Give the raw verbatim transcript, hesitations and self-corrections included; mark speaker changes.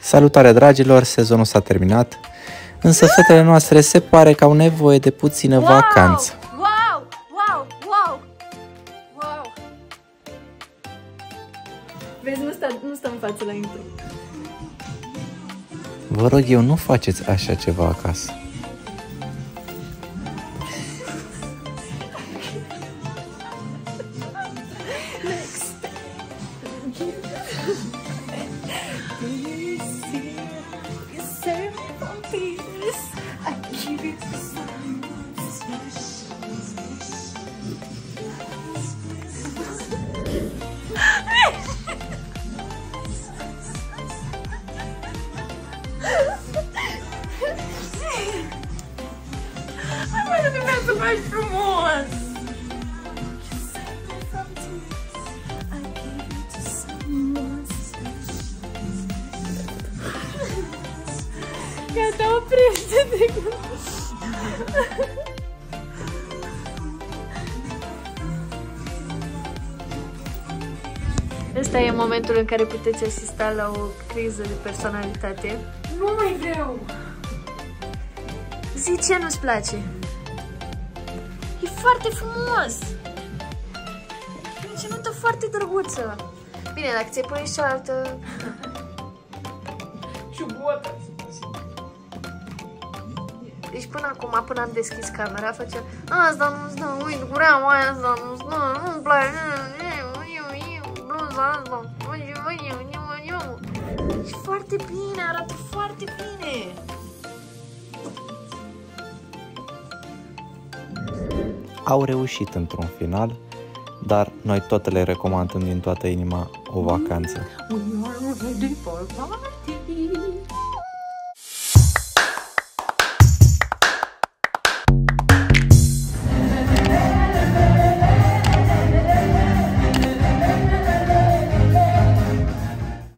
Speaker 1: Salutare dragilor, sezonul s-a terminat, însă fetele noastre se pare că au nevoie de puțină
Speaker 2: wow!
Speaker 1: vacanță.
Speaker 2: Wow! Wow! Wow! Wow! Vezi, nu stă, nu stă în față la intro.
Speaker 1: Vă rog eu, nu faceți așa ceva acasă.
Speaker 2: Mais frumos! Gata, oprește-te! Ăsta e momentul în care puteți asista la o criză de personalitate. Nu mai vreau! Zi ce nu-ți place! E foarte frumos! E o nută foarte drăguță! Bine, dacă ți-ai pune și cealaltă... Ciubotă! Deci până acum, până am deschis camera, făcea asta nu-ți dă, uite, cureaua aia, asta nu-ți dă, nu-mi place, bluza asta, e foarte bine, arată foarte bine!
Speaker 1: Au reușit într-un final, dar noi tot le recomandăm din toată inima o vacanță.
Speaker 2: We are ready for party.